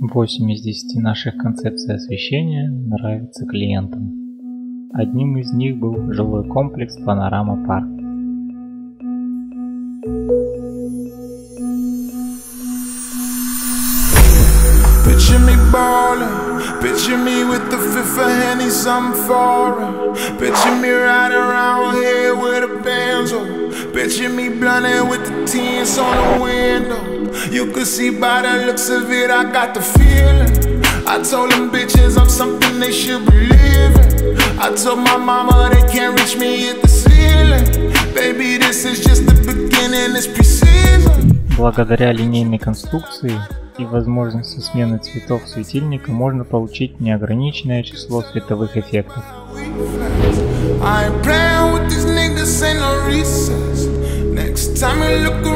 8 из 10 наших концепций освещения нравятся клиентам. Одним из них был жилой комплекс Панорама Парк. Picture me ballin', picture me with the fifth of Henny, something foreign. Picture me riding around here with a Benzo. Picture me blunted with the tints on the window. You could see by the looks of it, I got the feeling. I told them bitches I'm something they should believe in. I told my mama they can't reach me at the ceiling. Baby, this is just the beginning, it's precision. Благодаря линейной конструкции и возможности смены цветов светильника можно получить неограниченное число световых эффектов. I ain't playing with these niggas, ain't no recess. Next time you look